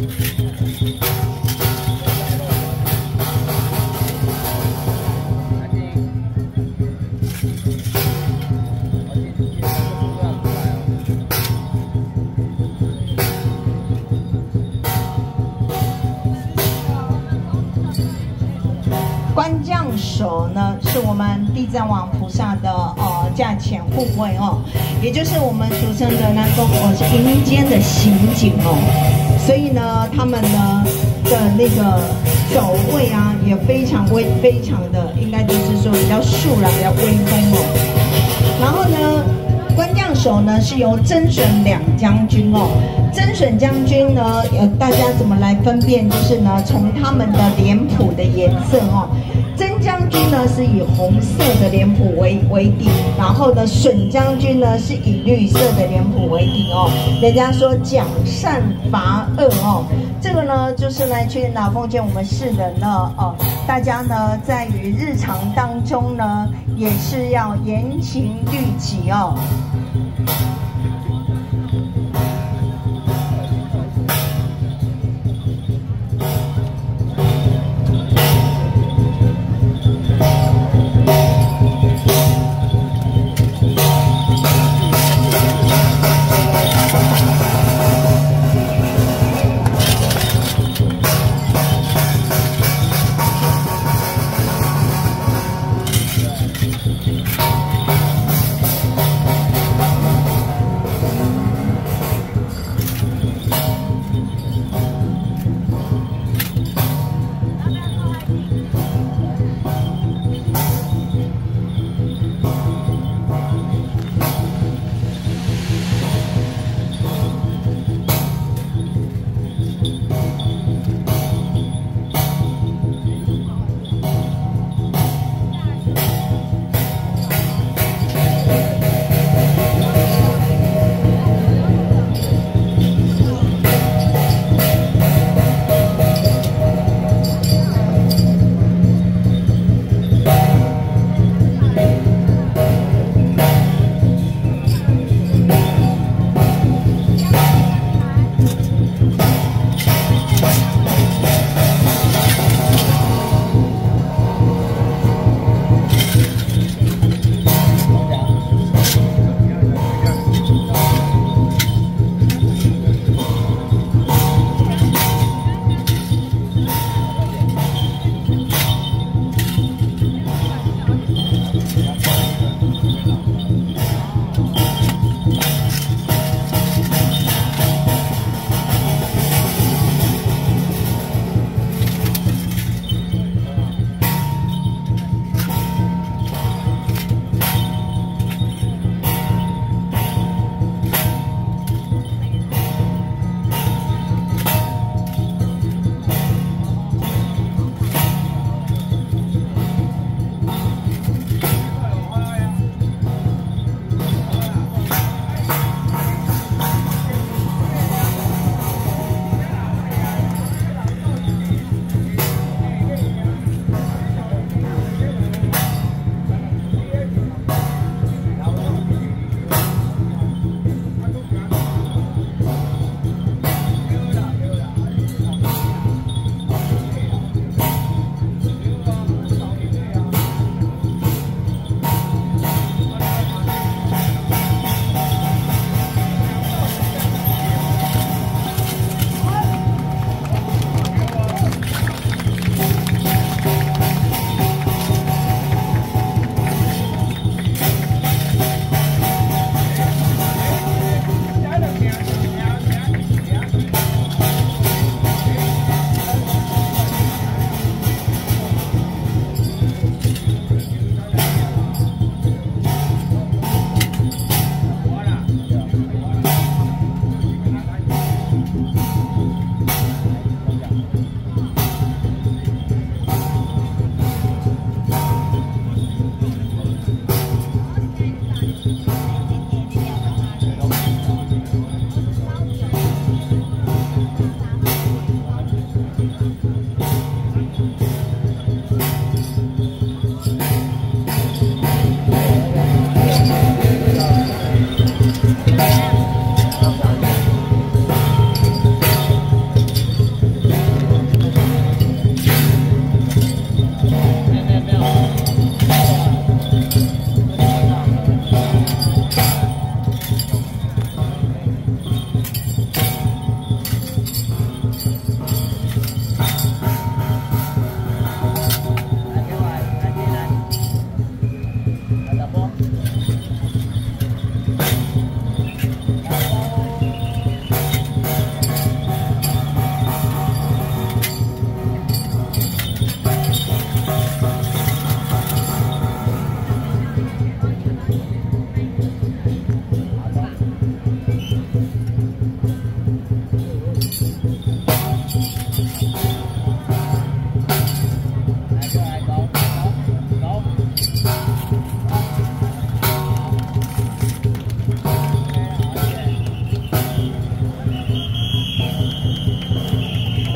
官将手呢，是我们地藏王菩萨的驾前护卫哦，也就是我们俗称的那种是阴间的刑警哦，所以呢，他们呢的那个走位啊，也非常的，应该就是说比较肃然、比较威风哦。然后呢，官将手呢是由曾损两将军哦。曾损将军呢，大家怎么来分辨？就是呢，从他们的脸谱的颜色哦。曾将军呢是以红色的脸谱为底，然后呢，损将军呢是以绿色的脸谱为底哦。人家说讲善罚恶哦，这个呢就是来去拿奉劝我们世人呢大家呢在于日常当中呢也是要严刑律己哦。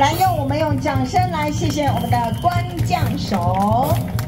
来我们用掌声来谢谢我们的官将手。